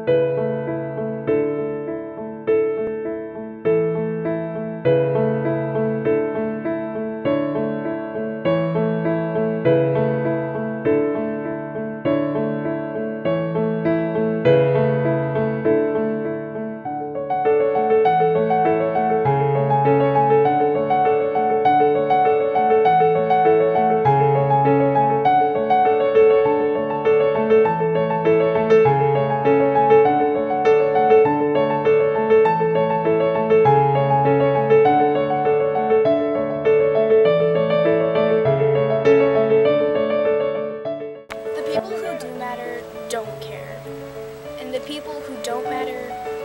The people who do matter don't care, and the people who don't matter